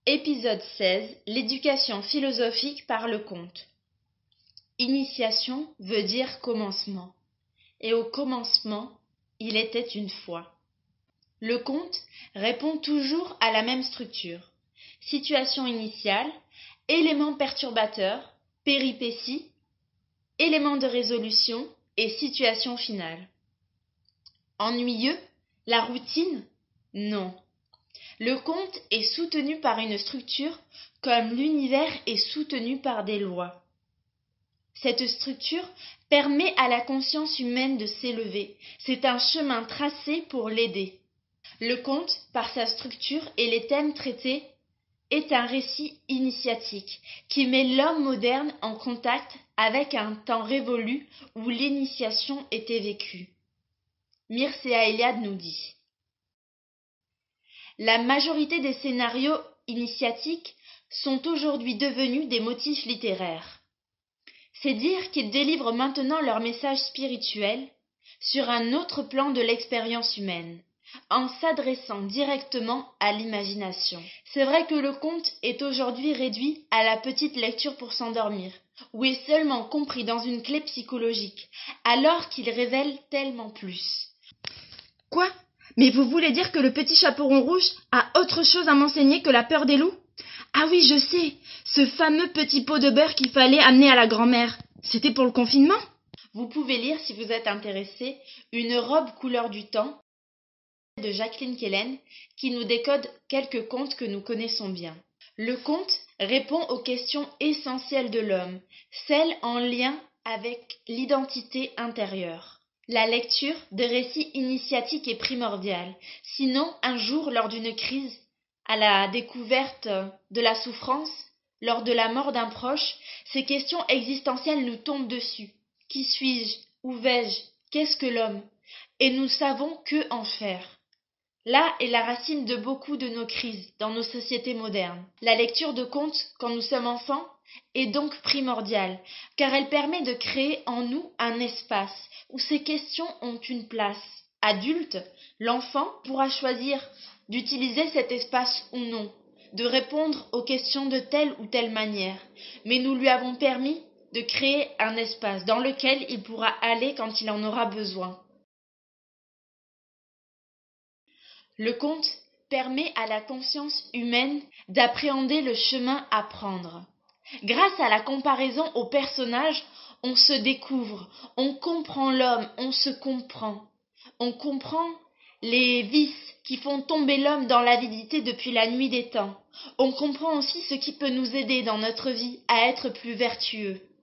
Épisode 16. L'éducation philosophique par le conte. Initiation veut dire commencement. Et au commencement, il était une fois. Le conte répond toujours à la même structure. Situation initiale, éléments perturbateurs, péripéties, éléments de résolution et situation finale. Ennuyeux? La routine? Non. Le conte est soutenu par une structure comme l'univers est soutenu par des lois. Cette structure permet à la conscience humaine de s'élever. C'est un chemin tracé pour l'aider. Le conte, par sa structure et les thèmes traités, est un récit initiatique qui met l'homme moderne en contact avec un temps révolu où l'initiation était vécue. Mircea Eliade nous dit: la majorité des scénarios initiatiques sont aujourd'hui devenus des motifs littéraires. C'est dire qu'ils délivrent maintenant leur message spirituel sur un autre plan de l'expérience humaine, en s'adressant directement à l'imagination. C'est vrai que le conte est aujourd'hui réduit à la petite lecture pour s'endormir, ou est seulement compris dans une clé psychologique, alors qu'il révèle tellement plus. Quoi? Mais vous voulez dire que le petit chaperon rouge a autre chose à m'enseigner que la peur des loups? Ah oui, je sais, ce fameux petit pot de beurre qu'il fallait amener à la grand-mère. C'était pour le confinement? Vous pouvez lire, si vous êtes intéressé, Une robe couleur du temps de Jacqueline Kellen, qui nous décode quelques contes que nous connaissons bien. Le conte répond aux questions essentielles de l'homme, celles en lien avec l'identité intérieure. La lecture de récits initiatiques est primordiale, sinon un jour, lors d'une crise, à la découverte de la souffrance, lors de la mort d'un proche, ces questions existentielles nous tombent dessus. Qui suis-je? Où vais-je? Qu'est-ce que l'homme? Et nous savons que en faire. Là est la racine de beaucoup de nos crises dans nos sociétés modernes. La lecture de contes quand nous sommes enfants est donc primordiale, car elle permet de créer en nous un espace où ces questions ont une place. Adulte, l'enfant pourra choisir d'utiliser cet espace ou non, de répondre aux questions de telle ou telle manière, mais nous lui avons permis de créer un espace dans lequel il pourra aller quand il en aura besoin. Le conte permet à la conscience humaine d'appréhender le chemin à prendre. Grâce à la comparaison aux personnages, on se découvre, on comprend l'homme, on se comprend. On comprend les vices qui font tomber l'homme dans l'avidité depuis la nuit des temps. On comprend aussi ce qui peut nous aider dans notre vie à être plus vertueux.